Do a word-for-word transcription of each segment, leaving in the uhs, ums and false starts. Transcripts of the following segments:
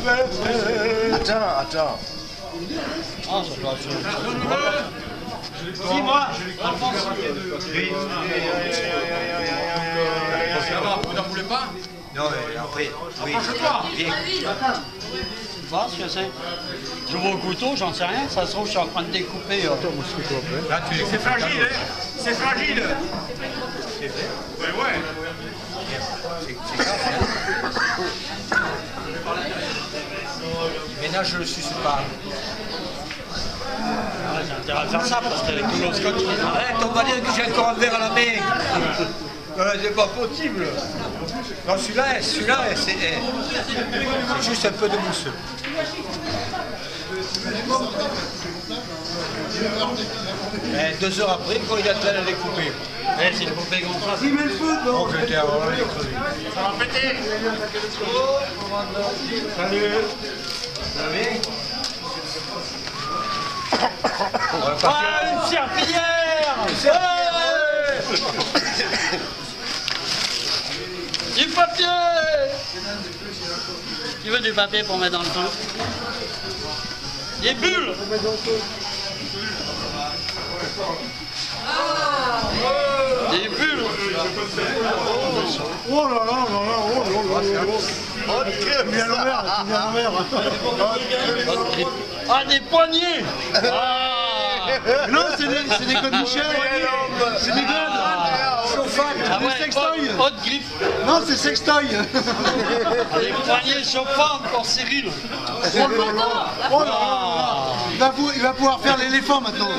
Attends, attends. Ah, ça doit être... Si, moi Oui. Ça va, vous n'en voulez pas? Non, mais après, oui. Approche-toi. Viens. Tu vois ce que c'est? Je vois au couteau, j'en sais rien, ça se trouve, je suis en train de découper. Euh... Là, tu... C'est fragile, hein? C'est fragile. C'est vrai? Ouais, ouais. C'est ça. Maintenant, je le suce pas. Ouais, j'ai intérêt à faire ça parce qu'avec tout le scotch. Arrête, on va dire que j'ai encore un verre à la main. C'est pas possible. Non, celui-là, celui-là, c'est juste un peu de mousse. Et deux heures après, quand il a train de les couper. Eh, c'est une poupée comme ça. Il met le feu, non? Oh, j'étais avant les crever. Ça va péter. Salut. Ça va bien? Ah, une serpillière! Du papier! Tu veux du papier pour mettre dans le pain? Des bulles! Des bulles! Oh là là là là, oh là là là là. Oh, tu viens à l'envers, tu viens à l'envers. Ah, des poignées! Ah. Non, c'est des, c'est des codes Michel. C'est des codes. Chauffables, Ah des ouais, sextoys. haute, haute griffe. Non, c'est sextoy. Des poignées chauffantes pour Cyril. Oh là là. Oh là là. Il va, pou- il va pouvoir faire l'éléphant maintenant.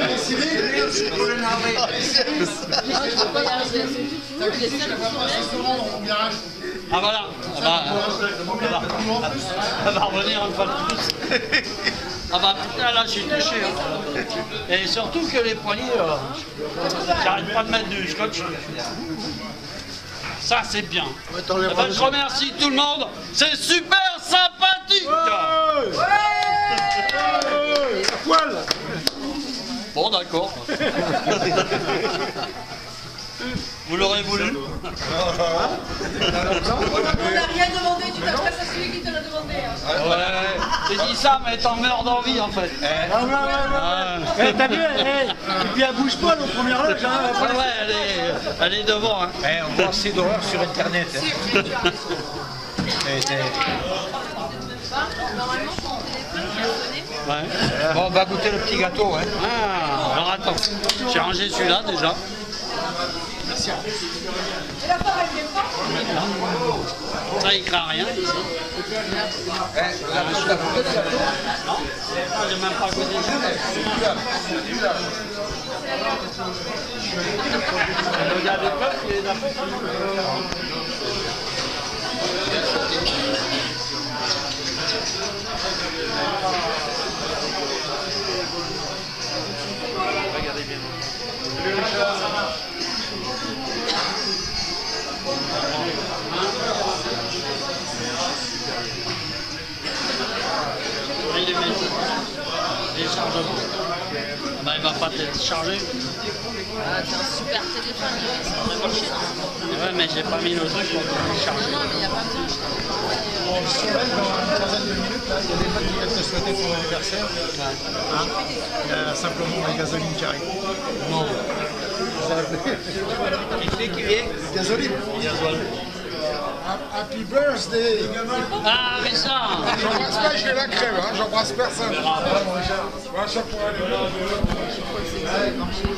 Ah voilà, ah bah, elle, va, elle va revenir une fois de plus. Ah bah putain, là je suis touché. Hein. Et surtout que les poignées, euh, j'arrête pas de mettre du scotch. Ça c'est bien. Eh ben, je remercie tout le monde, c'est super sympathique. À poil. Bon d'accord. Vous l'aurez voulu? On n'a rien demandé, tu t'adresses à celui qui te l'a demandé. Hein. Ouais, j'ai dit ça, mais t'en meurs d'envie en fait. Ah ouais, ouais, ouais. Eh, t'as vu, eh, et puis elle bouge pas, le premier âge. Hein, Ouais, ouais, elle est, elle est devant. Hein. Eh, on voit assez d'horreur sur internet. Hein. Eh, eh. Normalement, ton téléphone qui a sonné. Ouais. Bon, on va goûter le petit gâteau. Hein. Ah, alors attends, j'ai rangé celui-là déjà. Et la part, elle vient pas. Ça, il craint rien ici. Eh, vous avez déjà goûté le gâteau? Non, j'ai même pas goûté. Le gars de peuple, il les a fait. Regardez bien. Il est mis. Les chargements. Ah bah, il va pas être chargé. Ah, t'as un super téléphone, ça va marcher. Ouais, mais j'ai pas mis le truc pour qu'il charge. Non, non, mais il n'y a pas besoin. Dans une quinzaine de minutes, là, il y a des potes qui viennent te souhaiter pour l'anniversaire. Hein, il y a simplement la gasoline qui arrive. Non. Qui c'est qui vient? Gasoline. Happy birthday. Ah, mais ça! J'embrasse pas, j'ai la crève, hein, j'embrasse personne. Ouais, ça pourrait aller.